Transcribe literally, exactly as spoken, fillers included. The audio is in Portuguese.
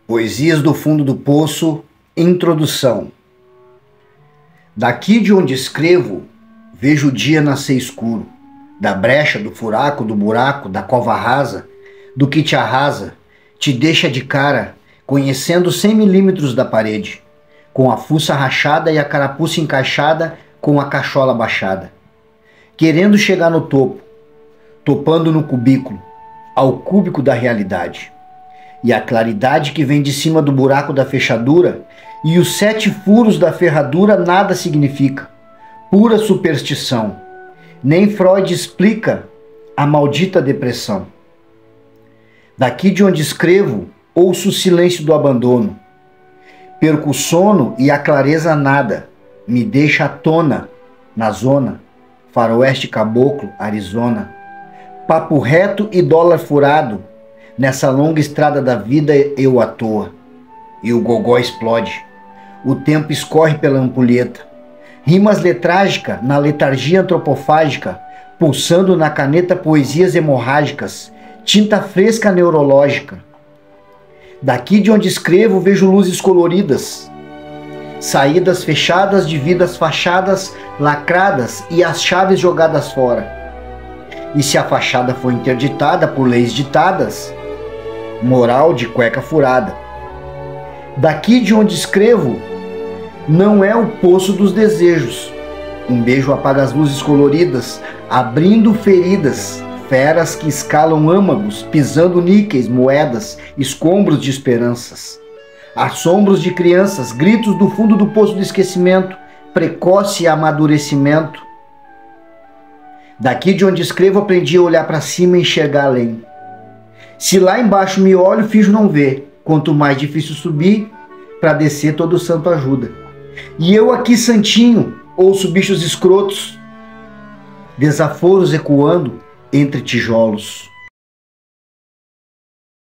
Poesias do Fundo do Poço, Introdução. Daqui de onde escrevo, vejo o dia nascer escuro, da brecha, do furaco, do buraco, da cova rasa, do que te arrasa, te deixa de cara, conhecendo cem milímetros da parede, com a fuça rachada e a carapuça encaixada, com a cachola baixada, querendo chegar no topo, topando no cubículo, ao cúbico da realidade. E a claridade que vem de cima do buraco da fechadura e os sete furos da ferradura nada significa, pura superstição. Nem Freud explica a maldita depressão. Daqui de onde escrevo, ouço o silêncio do abandono. Perco o sono e a clareza nada, me deixa à tona, na zona, faroeste caboclo, Arizona. Papo reto e dólar furado, nessa longa estrada da vida eu à toa. E o gogó explode, o tempo escorre pela ampulheta. Rimas letrágica na letargia antropofágica, pulsando na caneta poesias hemorrágicas, tinta fresca neurológica. Daqui de onde escrevo vejo luzes coloridas, saídas fechadas de vidas fachadas, lacradas e as chaves jogadas fora. E se a fachada foi interditada por leis ditadas, moral de cueca furada. Daqui de onde escrevo, não é o poço dos desejos. Um beijo apaga as luzes coloridas, abrindo feridas, feras que escalam âmagos, pisando níqueis, moedas, escombros de esperanças. Assombros de crianças, gritos do fundo do poço do esquecimento, precoce amadurecimento. Daqui de onde escrevo aprendi a olhar para cima e enxergar além. Se lá embaixo me olho, finjo não ver. Quanto mais difícil subir, para descer todo santo ajuda. E eu aqui santinho, ouço bichos escrotos, desaforos ecoando entre tijolos.